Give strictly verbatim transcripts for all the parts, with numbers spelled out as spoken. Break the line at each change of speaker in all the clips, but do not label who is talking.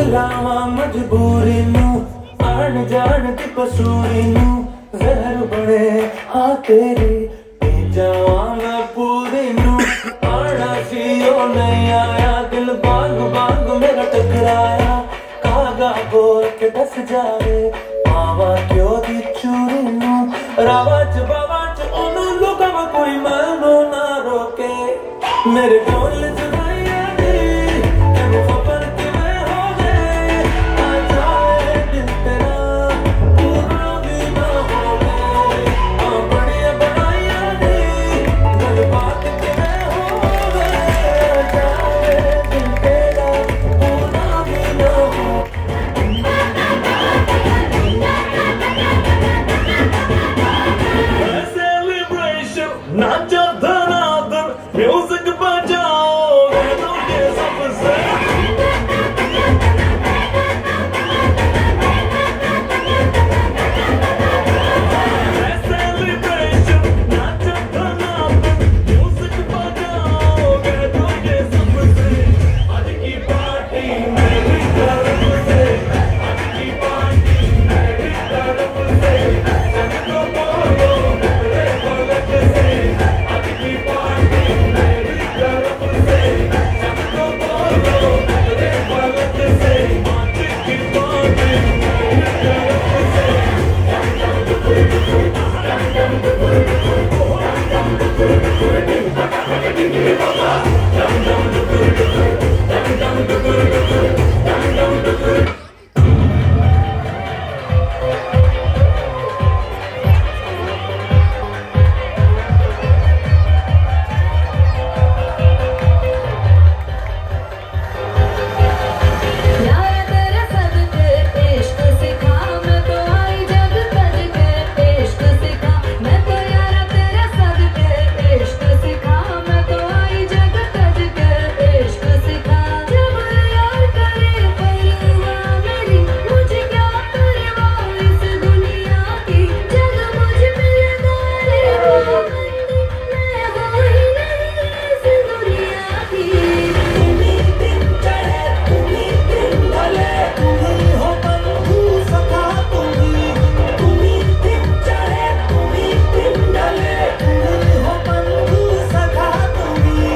लावा मजबूरी नू आन जान दी कसूरी नू जहर बने आ तेरी पी जावां मैं पूरी नू आना सी ओ नहीं आया दिल बाग बाग मेरा टकराया कागा बोल के दस जावे मावा क्यों दी चूरी नू रावा च बावा च ओनू लोगा में कोई मैनू ना रोके मेरे ढोल जुदाइया दी तेनू खबर कि मैं हो गए आ जाए दिल तेरा पूरा भी ना हो गए आ बड़िया बनाइया दी गल बात कि मैं हो गए आ जाए दिल तेरा पूरा भी ना हो celebration not just another music बजाओ गैरों के सबसे celebration not just another music बजाओ गैरों के सबसे आज की पार्टी मेरी तरफ से आज की पार्टी मेरी तरफ से सबको बोलो मेरे पलक से आज की पार्टी मेरी तरफ से सबको बोलो मेरे पलक से आज की पार्टी मेरी तरफ से
लाया तेरा सदके इश्क सिखा मैं तो आई जग तज के इश्क सिखा मैं तो यारा तेरा सदके इश्क सिखा मैं तो आई जग तज के इश्क सिखा जब यार करे परवाह मेरी मुझे क्या परवाह इस दुनिया की जग मुझ मिलता रे वो मैं हो ही नहीं इस दुनिया की
तुम्ही दिन चढ़े तुम्ही दिन ढले तुम्ही हो बंधु सखा तुम्ही तुम्ही दिन चढ़े तुम्ही दिन ढले तुम्ही हो बंधु सखा तुम्ही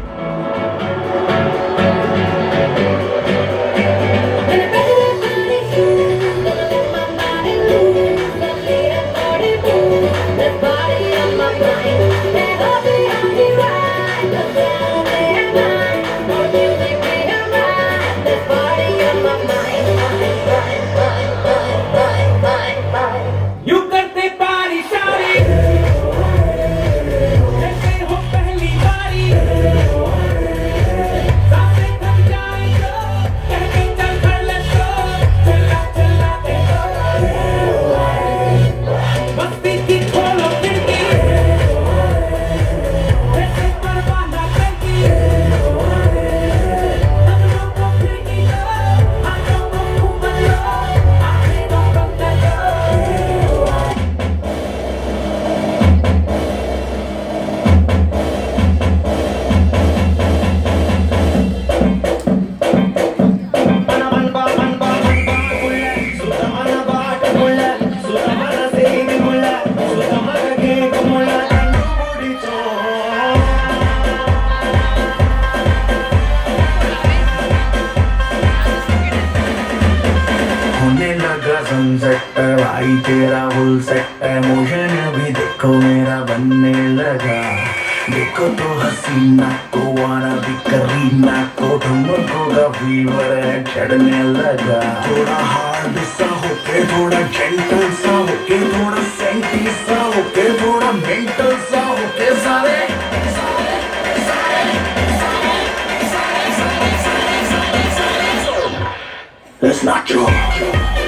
यूं करते पारी शारी जैसे हो पहली बारी सांसें थम जाए तो कह के चल कर ले तो चला चला के मस्ती की खोलो खिड़की जैसे परवाना करती सपनों को खिड़की दो हाथों को घूमन लो आखिरों को चलो होने लगा सनसेट भाई तेरा फुल सेट मोशन भी देखो मेरा बनने लगा देखो तो हसीना को वाना भी करीना को ठुमको का फीवर है चढ़ने लगा थोड़ा हार्ड सा होके थोड़ा जेंटल सा होके थोड़ा सेंटी सा होके थोड़ा मेंटल सा होके सारे It's not true.